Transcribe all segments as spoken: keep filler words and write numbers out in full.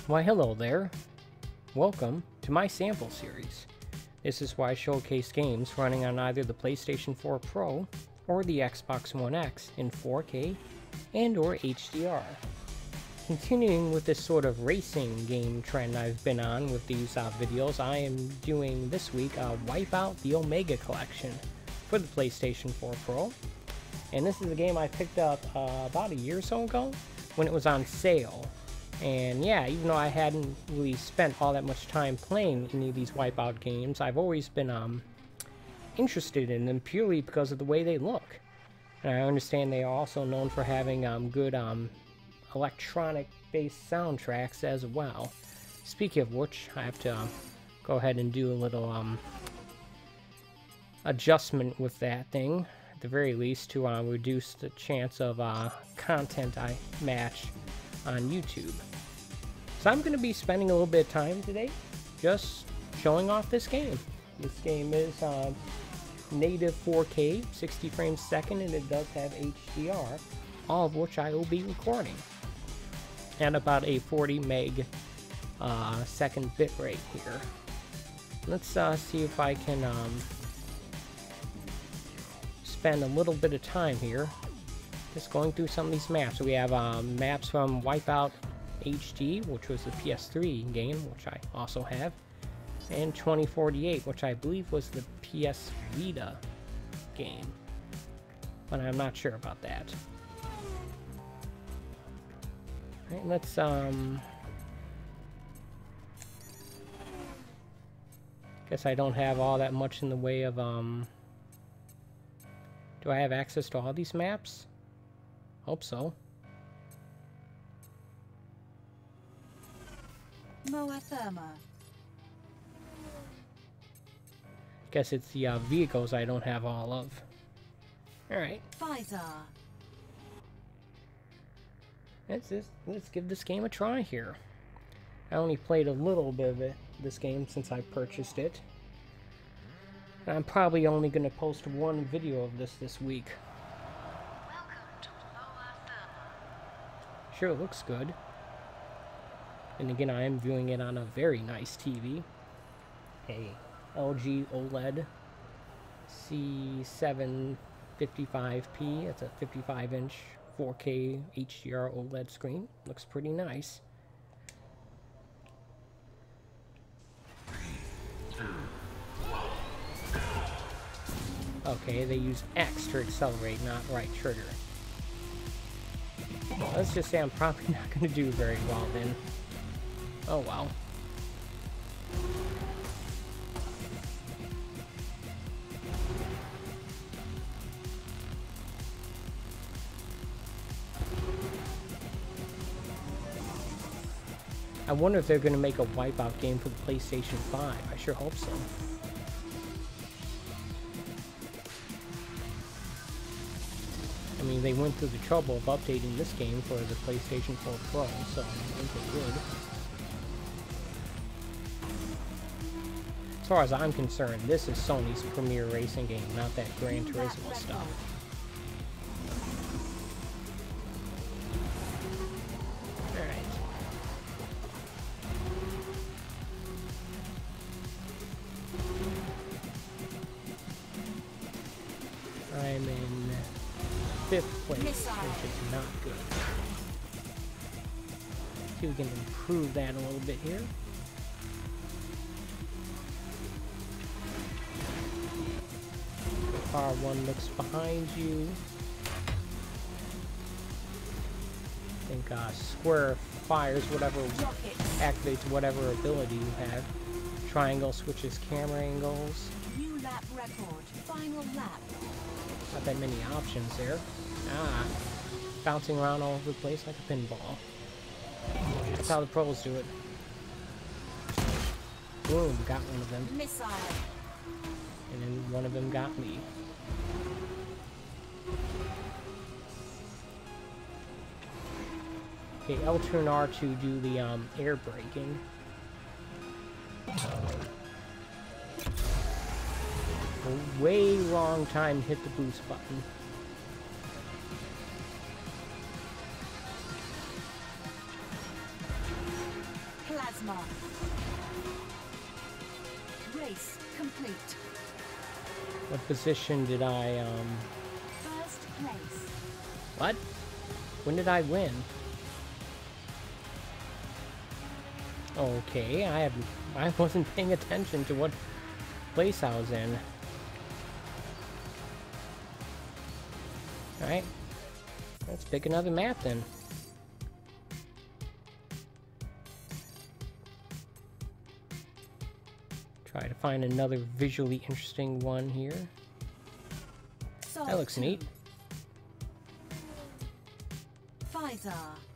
Why hello there, welcome to my sample series. This is why I showcase games running on either the PlayStation four Pro or the Xbox One X in four K and or H D R. Continuing with this sort of racing game trend I've been on with these uh, videos, I am doing this week uh, Wipeout the Omega Collection for the PlayStation four Pro. And this is a game I picked up uh, about a year or so ago when it was on sale. And yeah, even though I hadn't really spent all that much time playing any of these Wipeout games, I've always been um, interested in them purely because of the way they look. And I understand they are also known for having um, good um, electronic-based soundtracks as well. Speaking of which, I have to um, go ahead and do a little um, adjustment with that thing, at the very least, to uh, reduce the chance of uh, content I match on YouTube. So I'm going to be spending a little bit of time today just showing off this game. This game is uh, native four K, sixty frames a second, and it does have H D R, all of which I will be recording at about a forty meg uh, second bit rate here. Let's uh, see if I can um, spend a little bit of time here just going through some of these maps. So we have um, maps from Wipeout H D, which was the P S three game, which I also have, and twenty forty-eight, which I believe was the P S Vita game, but I'm not sure about that. Alright, let's um guess I don't have all that much in the way of um do I have access to all these maps? Hope so. Moa Therma. Guess it's the uh, vehicles I don't have all of. Alright. Pfizer. Let's, just, let's give this game a try here. I only played a little bit of it, this game, since I purchased it. And I'm probably only going to post one video of this this week. Welcome to Moa Therma. Sure, it looks good. And again, I am viewing it on a very nice T V. A L G OLED C seven fifty-five P. It's a fifty-five inch four K H D R OLED screen. Looks pretty nice. Okay, they use X to accelerate, not right trigger. Let's just say I'm probably not going to do very well then. Oh well. I wonder if they're going to make a Wipeout game for the PlayStation five. I sure hope so. I mean, they went through the trouble of updating this game for the PlayStation four Pro, so I think they would. As far as I'm concerned, this is Sony's premier racing game, not that Gran Turismo stuff. Alright. I'm in fifth place, which is not good. See if we can improve that a little bit here. R one looks behind you. I think uh, square fires whatever, activates whatever ability you have. Triangle switches camera angles. New lap record. Final lap. Not that many options there. Ah, bouncing around all over the place like a pinball. That's how the pros do it. Boom, got one of them. Missile. And then one of them got me. Okay, L two and R two do the um, air braking. A way wrong time to hit the boost button. Plasma. Race complete. What position did I, um... First place. What? When did I win? Okay, I have I wasn't paying attention to what place I was in. Alright. Let's pick another map then. Try to find another visually interesting one here. That looks neat. Pfizer.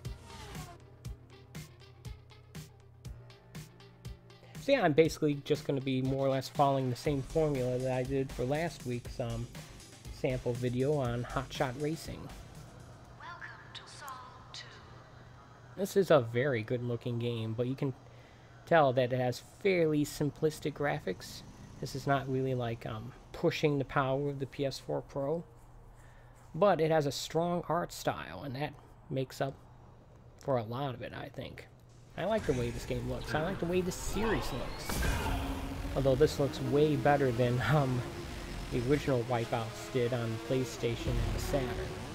So yeah, I'm basically just going to be more or less following the same formula that I did for last week's um, sample video on Hotshot Racing. Welcome to Sol two. This is a very good looking game, but you can tell that it has fairly simplistic graphics. This is not really like um, pushing the power of the P S four Pro, but it has a strong art style, and that makes up for a lot of it, I think. I like the way this game looks. I like the way this series looks. Although this looks way better than um, the original Wipeouts did on the PlayStation and the Saturn.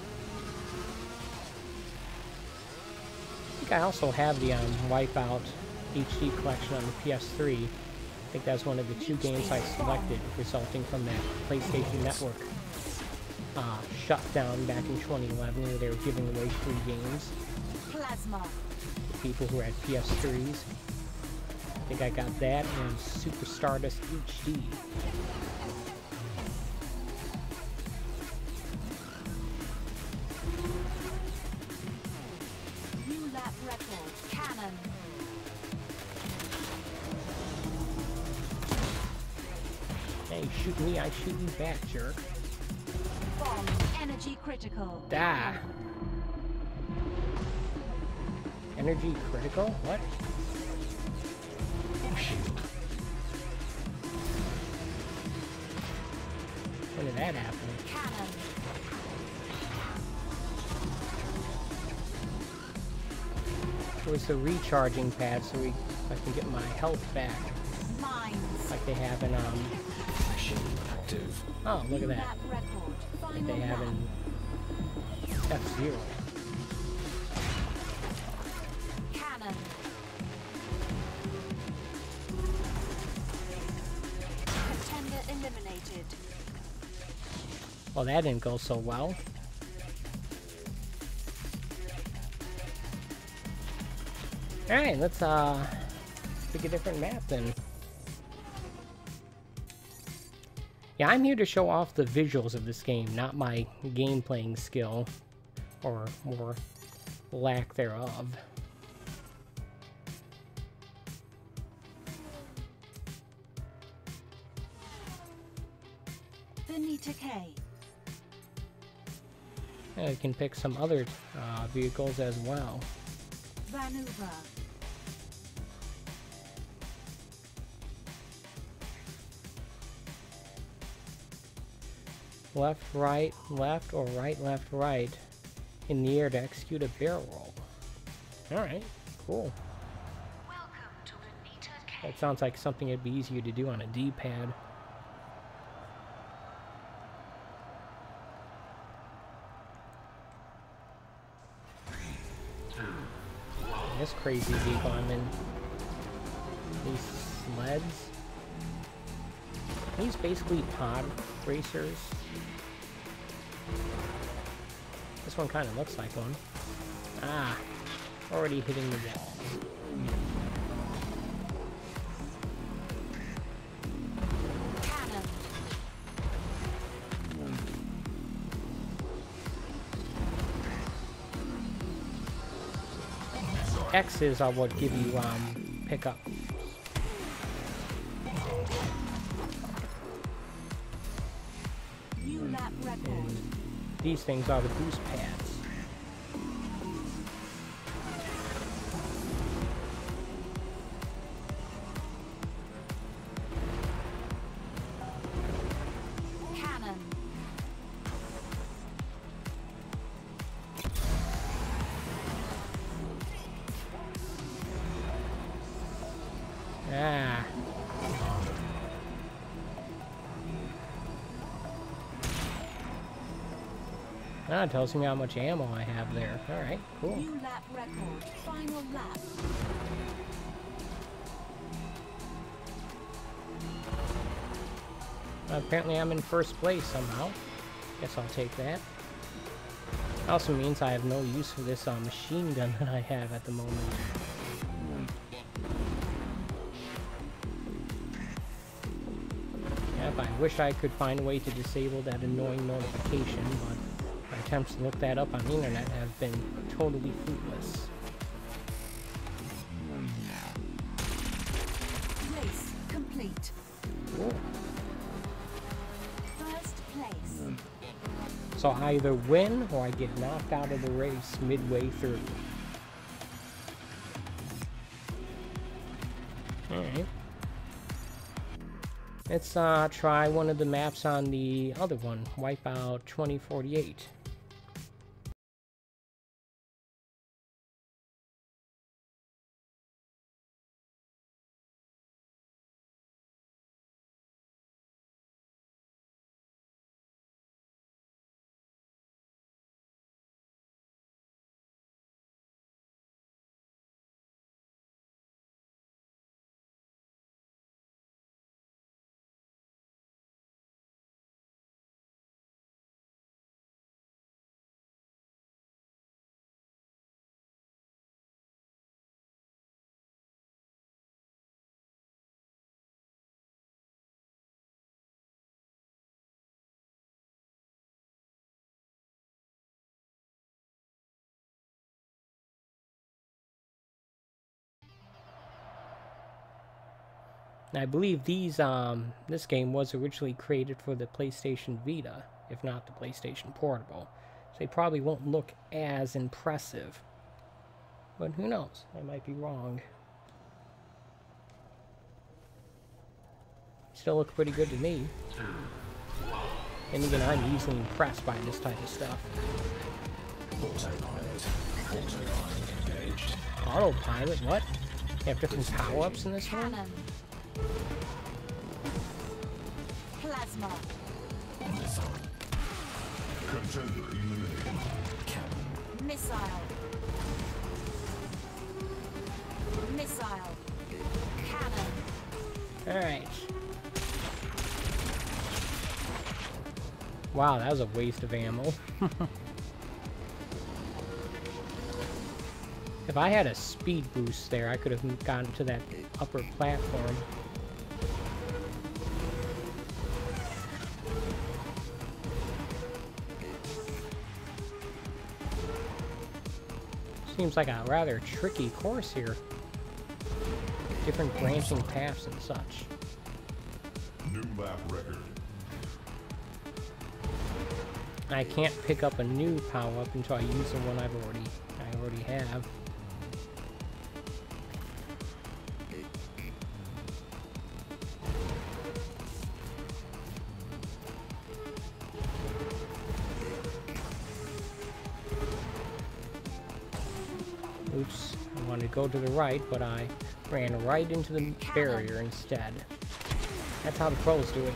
I think I also have the um, Wipeout H D collection on the P S three. I think that's one of the two games I selected, resulting from that PlayStation Network uh, shutdown back in twenty eleven, where they were giving away free games. Plasma. People who had P S threes. I think I got that and Super Stardust H D. New lap record. Cannon. Hey, shoot me, I shoot you back, jerk. Bomb. Energy critical. Ah! Energy critical? What? Oh, shoot. When did that happen? Cannon. Where's the recharging pad so we I can get my health back? Mines. Like they have in um Active. oh look at New that. lap record. Like Final they have lap. in F-Zero. Cannon. Contender eliminated. Well, that didn't go so well. Alright, let's uh pick a different map then. Yeah, I'm here to show off the visuals of this game, not my game playing skill, or more lack thereof. Benita K. Yeah, you can pick some other uh, vehicles as well. Vanuva. Left, right, left, or right, left, right in the air to execute a barrel roll. Alright, cool. Welcome to Benita K. That sounds like something it'd be easier to do on a D-pad. This crazy vehicle I'm in. These sleds. These basically pod racers. This one kind of looks like one. Ah, already hitting the wall. Cannon. X's are what give you um pickup. New lap record. These things are the boost pads. Cannon. Ah. Ah, it tells me how much ammo I have there. Alright, cool. New lap record. Final lap. Apparently I'm in first place somehow. Guess I'll take that. Also means I have no use for this uh, machine gun that I have at the moment. Yep, I wish I could find a way to disable that annoying notification, but my attempts to look that up on the internet have been totally fruitless. Race complete. Cool. First place. So I either win or I get knocked out of the race midway through. Alright. Let's uh, try one of the maps on the other one, Wipeout twenty forty-eight. I believe these, um, this game was originally created for the PlayStation Vita, if not the PlayStation Portable. So they probably won't look as impressive. But who knows? I might be wrong. Still look pretty good to me. And again, I'm easily impressed by this type of stuff. Autopilot. Autopilot engaged. Autopilot? What? You have different power-ups in this one? Cannon. Plasma. Contender eliminated. Cannon. Missile. Missile. Cannon. Alright. Wow, that was a waste of ammo. If I had a speed boost there, I could have gotten to that upper platform. Seems like a rather tricky course here. Different branching paths and such. New lap record. I can't pick up a new power-up until I use the one I've already I already have. Oops, I wanted to go to the right, but I ran right into the barrier instead. That's how the pros do it.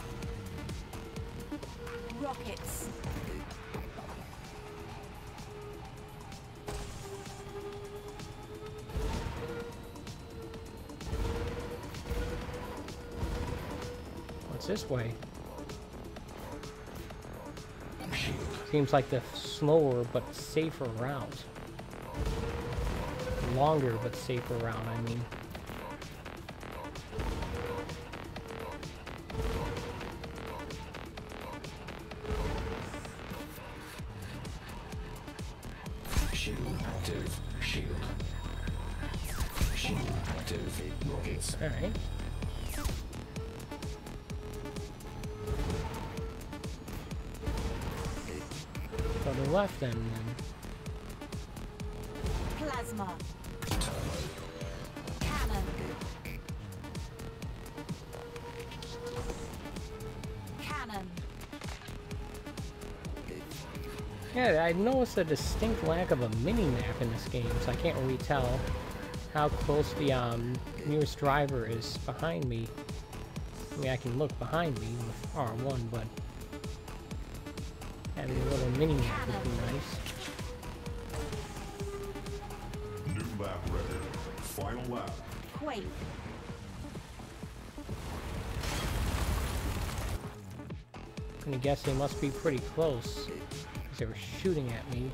Rockets. What's this way? Shield. Seems like the slower but safer route. Longer but safer route, I mean. Shield active. Shield. Shield active. Rockets. Alright. Go to the left then. then. Plasma. Turbo. Cannon. Cannon. Yeah, I noticed a distinct lack of a mini-map in this game, so I can't really tell how close the um, nearest driver is behind me. I mean, I can look behind me with R one, but having a little mini map would be nice. New lap ready. Final lap. Quake. I'm gonna guess they must be pretty close, because they were shooting at me.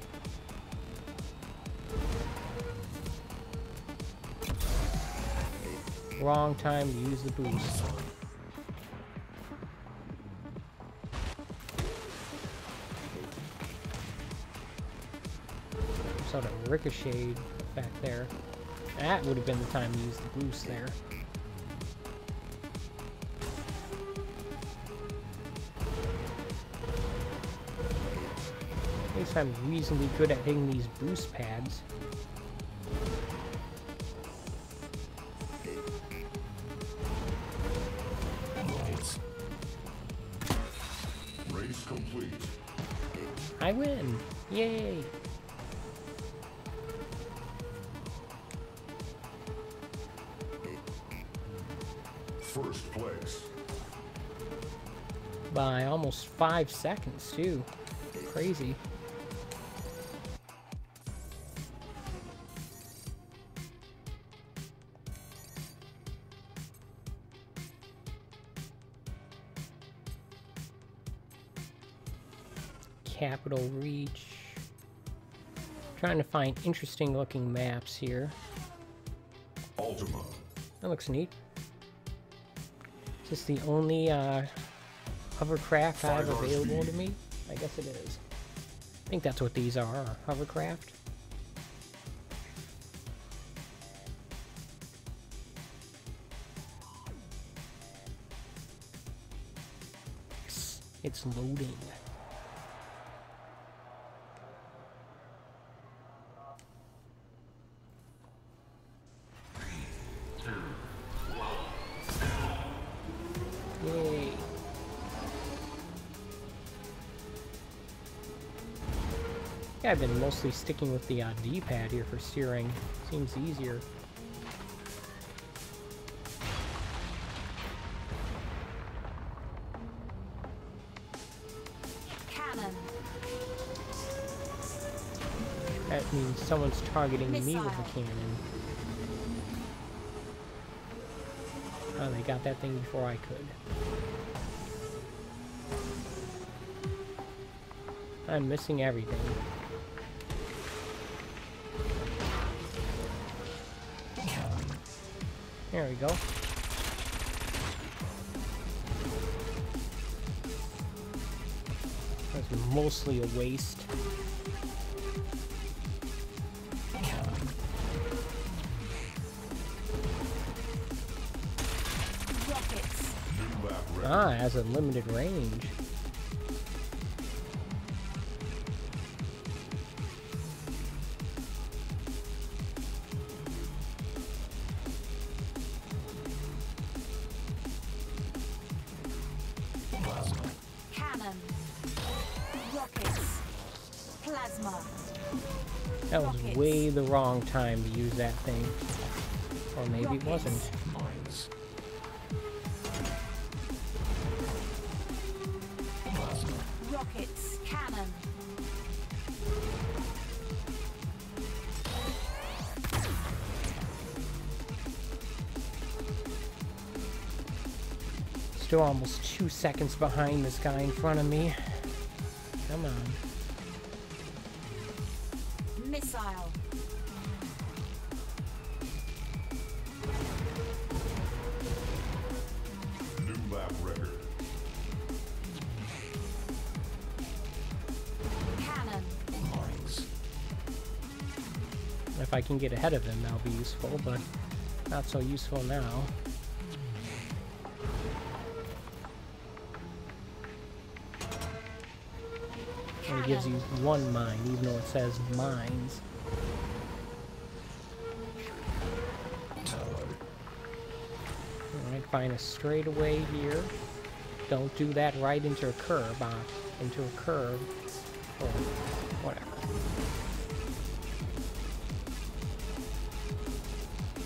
Wrong time to use the boost. Sort of ricocheted back there. That would have been the time to use the boost there. At least I'm reasonably good at hitting these boost pads. Race complete. I win! Yay! First place. By almost five seconds, too. Crazy. Capital Reach. Trying to find interesting looking maps here. Ultima. That looks neat. Is this the only uh, hovercraft I have available to me? I guess it is. I think that's what these are, are hovercraft. Yes, it's loading. Yay. Yeah, I've been mostly sticking with the uh, D-pad here for steering. Seems easier. Cannon. That means someone's targeting me with Missile. a cannon. Oh, they got that thing before I could. I'm missing everything. There we go. That's mostly a waste. Rockets. New lap ready. Ah, it has a limited range. Plasma. Cannon. Rockets. Plasma. That was Rockets. way the wrong time to use that thing. Or maybe it Rockets. wasn't. Mines. Plasma. Rockets. Cannon. Still almost two seconds behind this guy in front of me. Come on. Missile. New lap record. Cannon. Mines. If I can get ahead of him, that'll be useful, but not so useful now. And it gives you one mine, even though it says mines. Tower. Alright, find a straightaway here. Don't do that right into a curb, uh, into a curve, or whatever.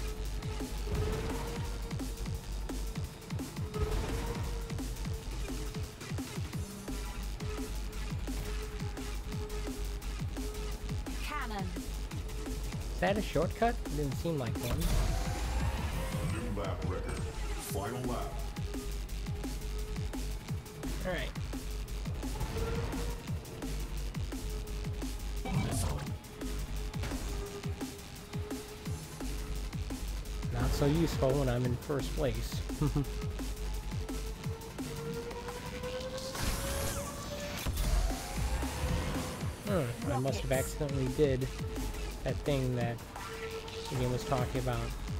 Is that a shortcut? Didn't seem like one. New lap record. Final lap. Alright. Missile. Not so useful when I'm in first place. Huh, I must have accidentally did that thing that the game was talking about.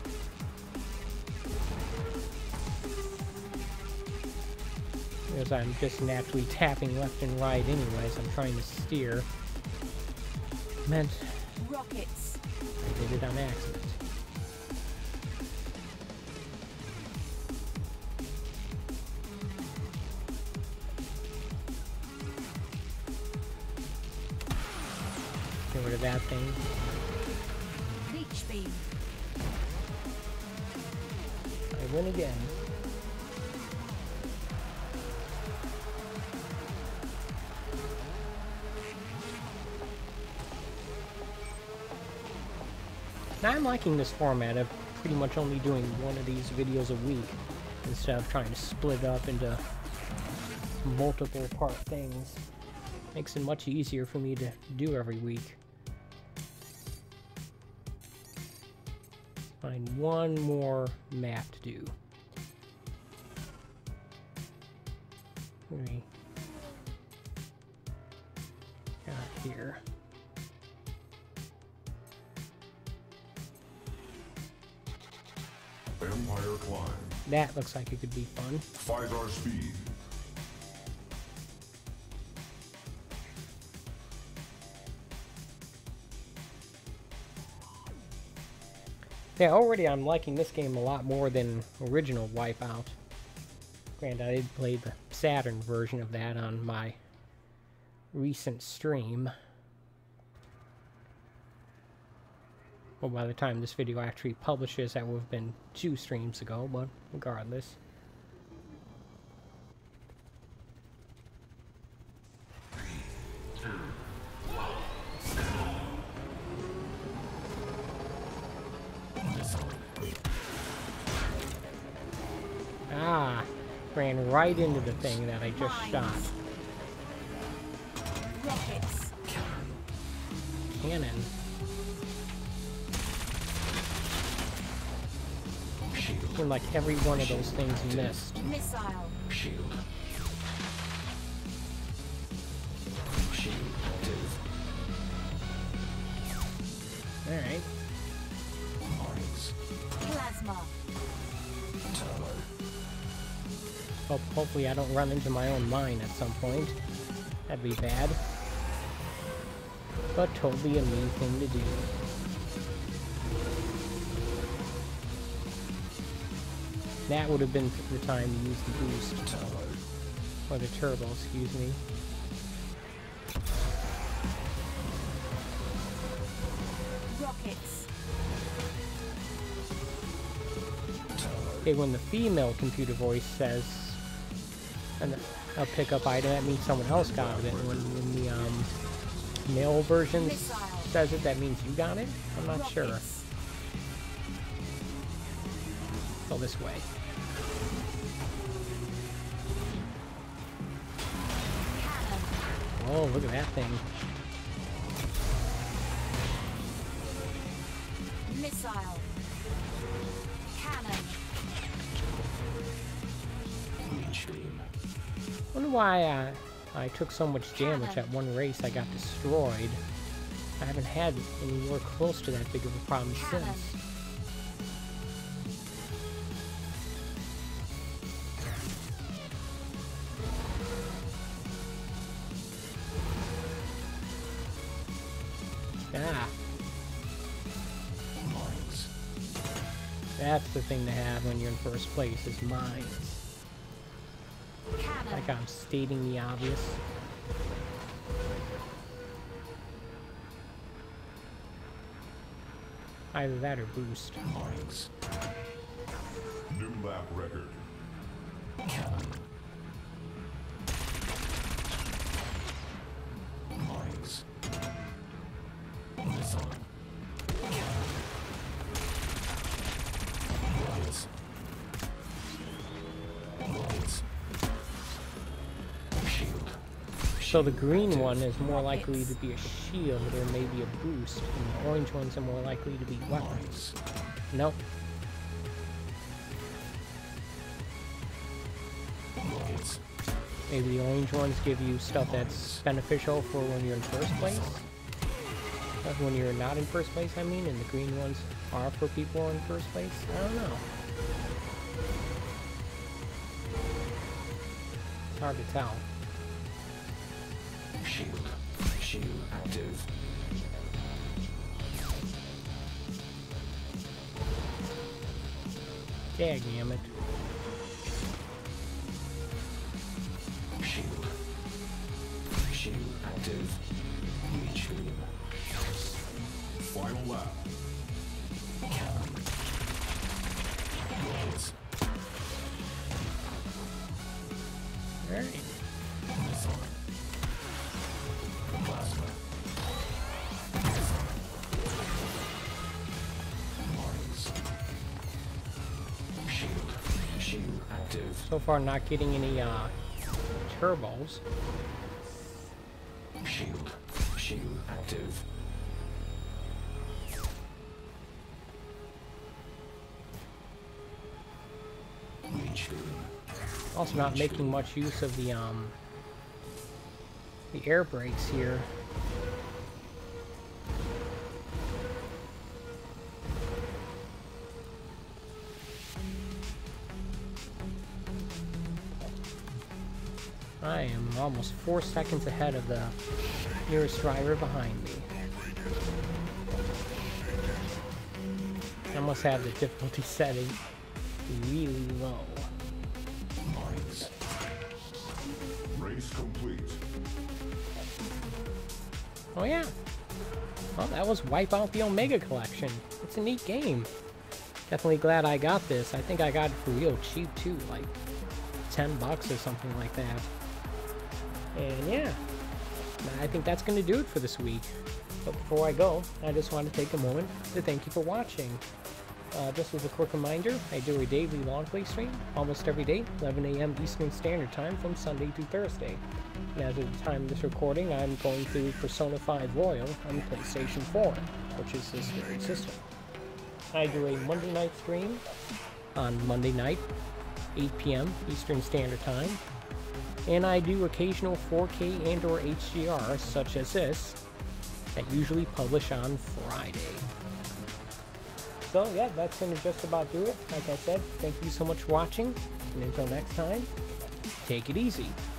Because I'm just naturally tapping left and right anyways. I'm trying to steer. Meant Rockets. I did it on accident. Get rid of that thing. Leech beam. I win again. Now I'm liking this format of pretty much only doing one of these videos a week instead of trying to split it up into multiple part things. Makes it much easier for me to do every week. Find one more map to do. What do we got here? Empire Climb. That looks like it could be fun. Physar Speed. Yeah, already I'm liking this game a lot more than original Wipeout. Granted, I did play the Saturn version of that on my recent stream. Well, by the time this video actually publishes, that would have been two streams ago, but regardless. Ah, ran right into the thing that I just Mines. shot. Rockets. Cannon. Seemed like every one of those things missed. Missile. Shield. Shield. Alright. Mines. Plasma. Turbo. Hope, hopefully I don't run into my own mine at some point. That'd be bad. But totally a me thing to do. That would have been the time to use the boost. Turbo. Or the turbo, excuse me. Rockets. Turbo. Okay, when the female computer voice says and a pickup item, that means someone else got it. When, when the um, male version Missile. says it, that means you got it? I'm not sure. Rockets. Go this way. Cannon. Oh, look at that thing. Missile. Cannon. Leech beam. Wonder why uh, I took so much damage Cannon. at one race. I got destroyed. I haven't had anywhere close to that big of a problem Cannon. since. Ah, Mines. that's the thing to have when you're in first place, is mines. Cannon. Like I'm stating the obvious. Either that or boost. Mines. New lap record. Cannon. Mines. Missile. Cannon. So the green one is more likely to be a shield or maybe a boost, and the orange ones are more likely to be weapons. Nope. Rockets. Maybe the orange ones give you stuff that's beneficial for when you're in first place. Uh, When you're not in first place, I mean, and the green ones are for people in first place. I don't know. It's hard to tell. Shield. Shield active. Dagnammit. Shield. Shield active. Leech beam. Final lap. Cannon. Rockets. Alright. Missile. Plasma. Mines. Shield. Shield active. So far, not getting any uh, turbos. Shield. Shield active. Leech beam. Also, not making much use of the um the air brakes here. I am almost four seconds ahead of the nearest driver behind me. I must have the difficulty setting really low. Mines. Race complete. Oh yeah. Well, that was Wipeout the Omega Collection. It's a neat game. Definitely glad I got this. I think I got it for real cheap too, like ten bucks or something like that. And yeah, I think that's going to do it for this week. But before I go, I just want to take a moment to thank you for watching. Uh, just as a quick reminder, I do a daily long play stream almost every day, eleven A M Eastern Standard Time from Sunday through Thursday. And as of the time of this recording, I'm going through Persona five Royal on the PlayStation four, which is this very system. I do a Monday night stream on Monday night, eight P M Eastern Standard Time. And I do occasional four K and or H D R such as this that usually publish on Friday. So yeah, that's going to just about do it. Like I said, thank you so much for watching, and until next time, take it easy.